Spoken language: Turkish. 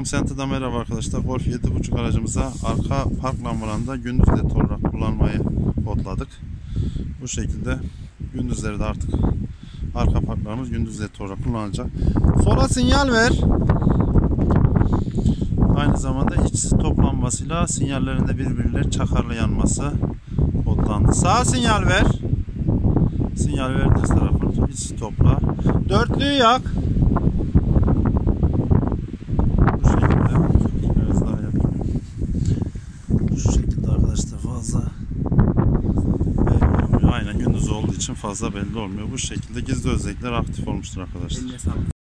Center'da merhaba arkadaşlar. Golf 7.5 aracımıza arka park lambalarında gündüz led olarak kullanmayı kodladık. Bu şekilde gündüzleri de artık arka parklarımız gündüz led olarak kullanılacak. Sola sinyal ver. Aynı zamanda iç stop lambasıyla sinyallerinde birbirleri çakarlı yanması kodlandı. Sağ sinyal ver. Sinyal verdiğiniz tarafın iç stopla. Dörtlüyü yak. Şu şekilde arkadaşlar fazla belli olmuyor. Aynen gündüz olduğu için fazla belli olmuyor. Bu şekilde gizli özellikler aktif olmuştur arkadaşlar.